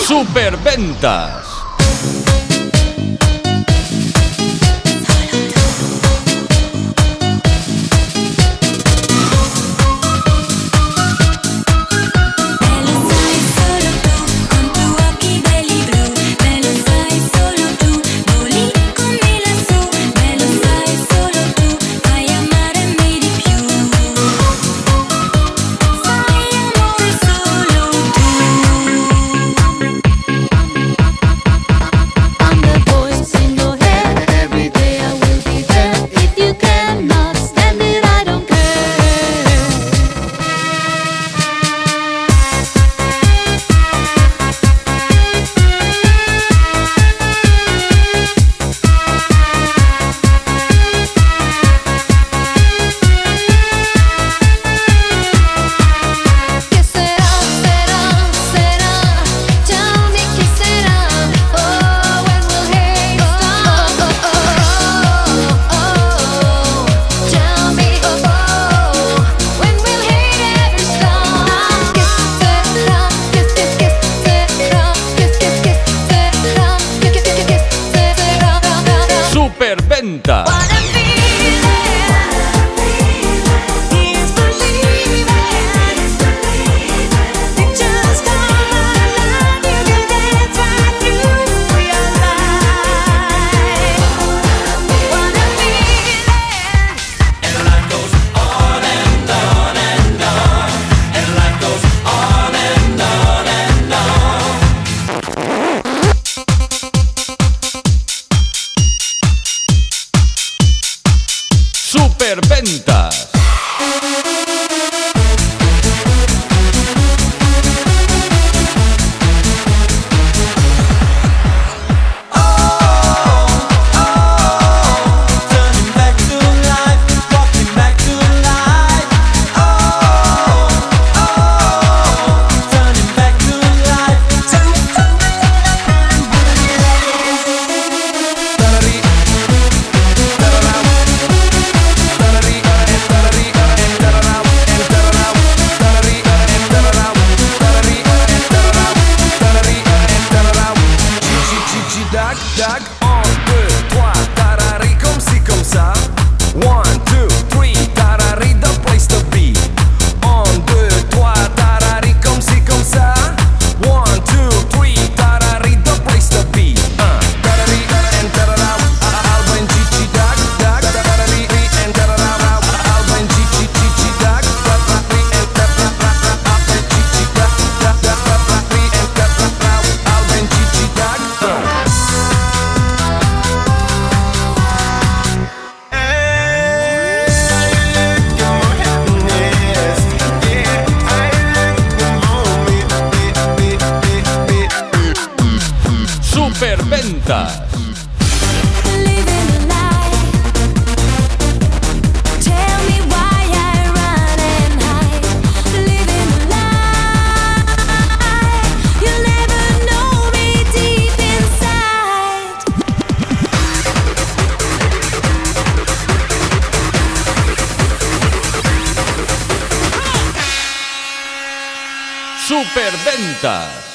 Superventas. Superventas. Superventas. Dag, 1, 2, 3, tarari, comme ci, comme ça. 1, 2, 3, tarari, the place to be. 1, 2, 3, tarari, comme ci, comme ça. 1, 2, 3, tarari, the place to be. Tarari, and tarara, Alba and Gigi, dag, tarari, and tarara, Alba and Gigi, dag, tarari, and tarara, Alba and Gigi, dag, tarari, and tarara, Alba and Gigi, dag. Superventas. Superventas.